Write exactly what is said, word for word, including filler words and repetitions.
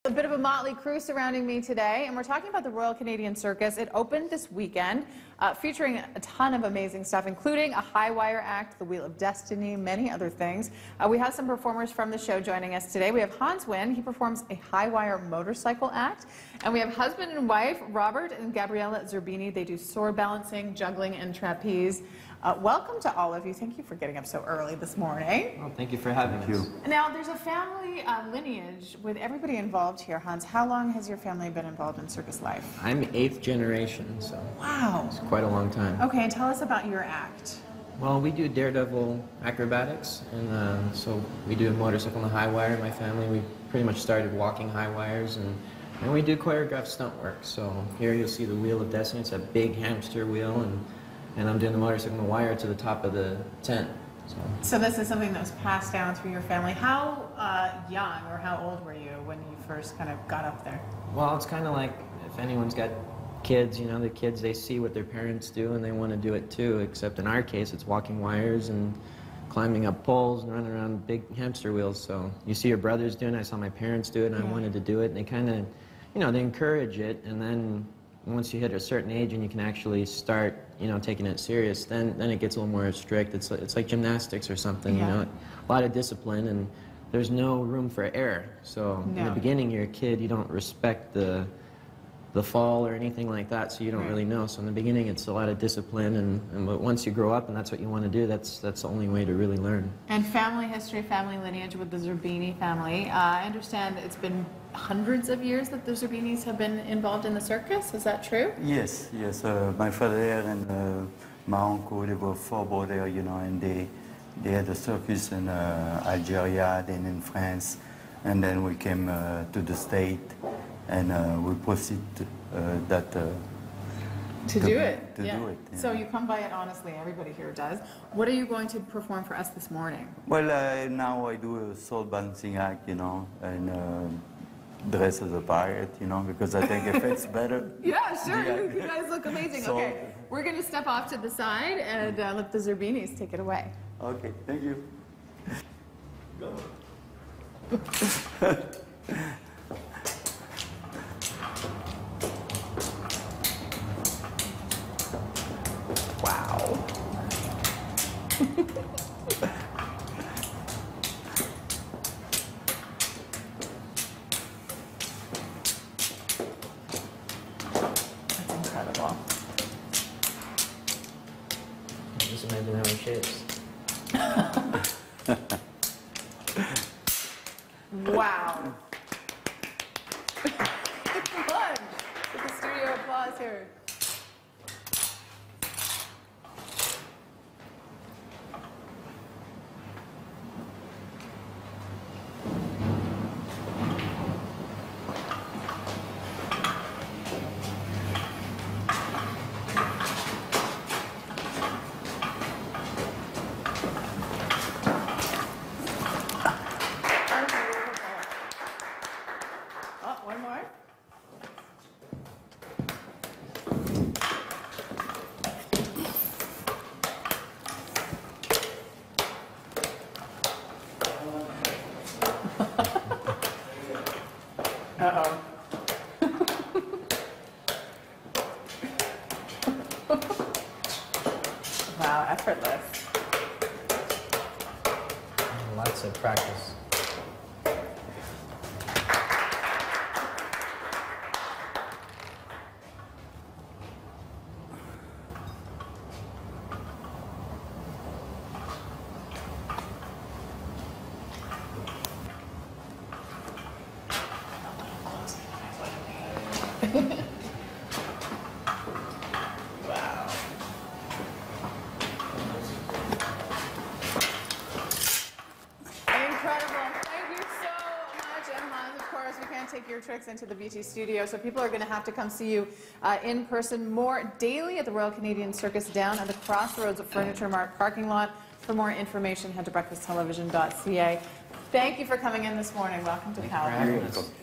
A bit of a motley crew surrounding me today, and we're talking about the Royal Canadian Circus. It opened this weekend, uh, featuring a ton of amazing stuff, including a high wire act, the Wheel of Destiny, many other things. Uh, we have some performers from the show joining us today. We have Hans Wynn. He performs a high wire motorcycle act. And we have husband and wife, Robert and Gabriella Zerbini. They do sword balancing, juggling, and trapeze. Uh, welcome to all of you. Thank you for getting up so early this morning. Well, thank you for having thank us. You. Now, there's a family uh, lineage with everybody involved here. Hans, how long has your family been involved in circus life? I'm eighth generation, so Wow. it's quite a long time. Okay, and tell us about your act. Well, we do daredevil acrobatics, and uh, so we do a motorcycle and a high wire in my family. We pretty much started walking high wires, and, and we do choreographed stunt work. So here you'll see the Wheel of Destiny. It's a big hamster wheel, and, and I'm doing the motorcycle and the wire to the top of the tent. So, so this is something that was passed down through your family. How uh, young or how old were you when you first kind of got up there? well, it's kind of like if anyone's got kids, you know, the kids, they see what their parents do and they want to do it too, except in our case it's walking wires and climbing up poles and running around big hamster wheels. So you see your brothers doing it, I saw my parents do it, and I yeah. wanted to do it, and they kind of, you know, they encourage it, and then once you hit a certain age and you can actually start, you know, taking it serious, then then it gets a little more strict. It's like, it's like gymnastics or something, yeah. you know, a lot of discipline, and there's no room for error. So no. in the beginning you're a kid, you don't respect the the fall or anything like that, so you don't right. really know. So in the beginning it's a lot of discipline, and, and but once you grow up and that's what you want to do, that's that's the only way to really learn. And family history, family lineage with the Zerbini family. Uh, I understand it's been hundreds of years that the Zerbinis have been involved in the circus. Is that true? Yes, yes. Uh, my father and uh, my uncle, they were four brothers, you know, and they they had a circus in uh, Algeria, then in France, and then we came uh, to the state, and uh, we proceed uh, that. Uh, To do it. To yeah. do it. Yeah. So you come by it honestly. Everybody here does. What are you going to perform for us this morning? Well, uh, now I do a sword balancing act, you know, and uh, dress as a pirate, you know, because I think it fits better. Yeah, sure. Yeah. You guys look amazing. So- okay, we're going to step off to the side and uh, let the Zerbinis take it away. Okay, thank you. Wow. That's incredible. Just imagine how it shapes. Wow. Come on. Get the studio applause here. Oh, one more. Uh-oh. Wow, effortless. Lots of practice. Wow. Incredible. Thank you so much. And Hans, of course, we can't take your tricks into the B T studio, so people are going to have to come see you uh, in person more daily at the Royal Canadian Circus down at the Crossroads Furniture Mart parking lot. For more information, head to breakfast television dot c a. Thank you for coming in this morning. Welcome to Thank you for having Calgary. us.